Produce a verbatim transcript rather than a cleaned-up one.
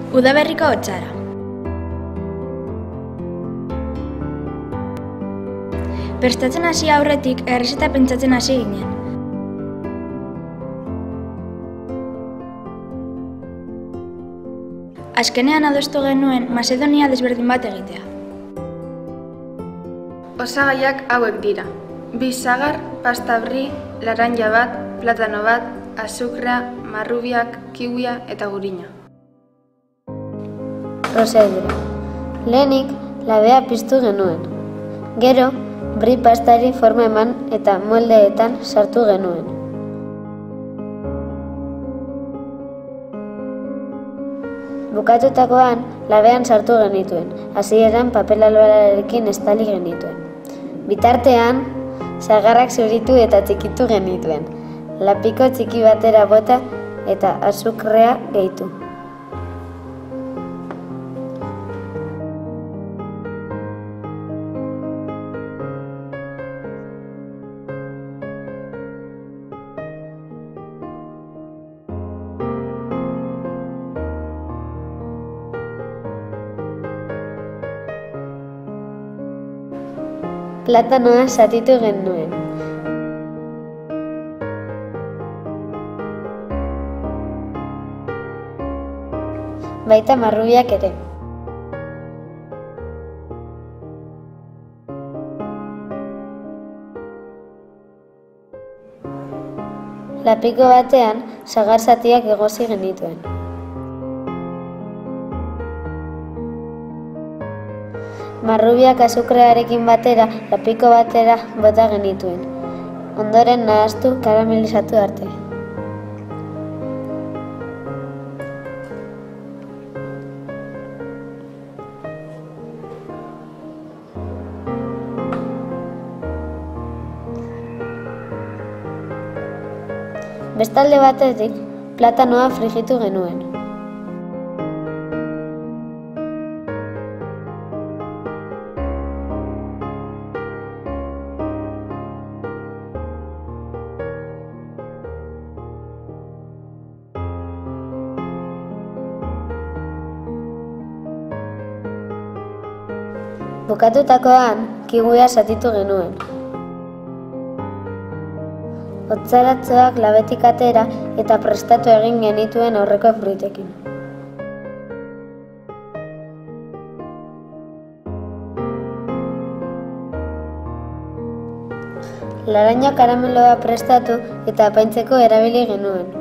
Udaberriko hotzara. Prestatzen hasi aurretik errezeta pentsatzen hasi ginen. Azkenean adostu genuen Mazedonia desberdin bat egitea. Osagaiak hauek dira. Bi sagar, pasta brie, laranja bat, platano bat, azukrea, marrubiak, kiwia eta gurina. Prozedura. Lehenik, labea piztu genuen. Gero, brie pastari forma eman eta moldeetan sartu genuen. Bukatutakoan, labean sartu genituen, hasieran papel alborarekin estali genituen. Bitartean, sagarrak zuritu eta txikitu genituen, lapiko txiki batera bota eta azukrea gehitu. Platanoa zatitu genuen. Baita marrubiak ere. Lapiko batean sagar zatiak egosi genituen. Marrubiak azukrearekin batera lapiko batera bota genituen. Ondoren nahastu karamelizatu arte. Bestalde batetik, platanoa frijitu genuen. Bukatutakoan, kiwia zatitu genuen. Hotzaratzoak labetik atera eta prestatu egin genituen aurreko fruitekin. Laranja karameloa prestatu eta apaintzeko erabili genuen.